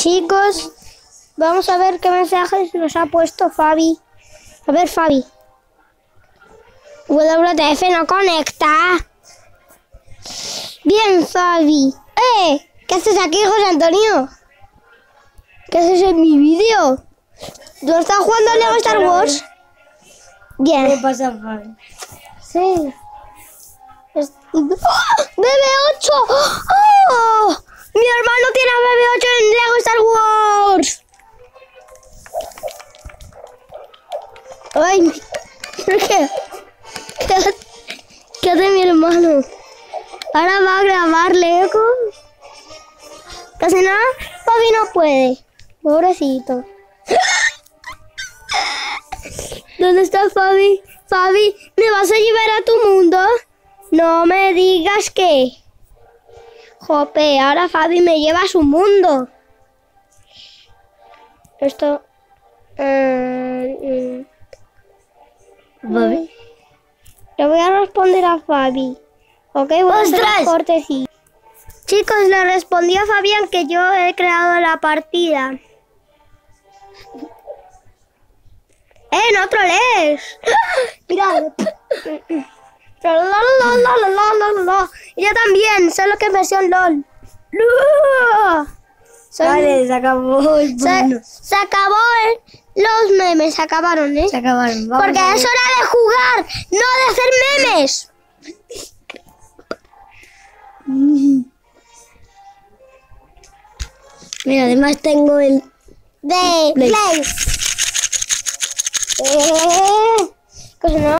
Chicos, vamos a ver qué mensajes nos ha puesto Fabi. A ver, Fabi. WTF no conecta. Bien, Fabi. ¿Qué haces aquí, José Antonio? ¿Qué haces en mi vídeo? ¿Tú estás jugando a Lego Star Wars? Bien. ¿Qué pasa, Fabi? Sí. ¡BB8! ¡Oh! ¡Mi hermano tiene a BB8 en Lego Star Wars! ¡Ay! ¿Qué hace mi hermano? Ahora va a grabar Lego. Casi nada, Fabi no puede. Pobrecito. ¿Dónde está Fabi? Fabi, ¿me vas a llevar a tu mundo? No me digas que. Jope, ahora Fabi me lleva a su mundo. Esto... Fabi. Le voy a responder a Fabi. Ok, voy a hacer un cortecito. Chicos, le respondí a Fabián que yo he creado la partida. ¡No trolees! Mira. Y yo también, solo que en versión LOL. Vale, se acabó el mundo. Se acabó los memes, se acabaron, ¿eh? Se acabaron. Vamos. Porque es hora de jugar, no de hacer memes. Mira, además tengo el... De Play. Pues no.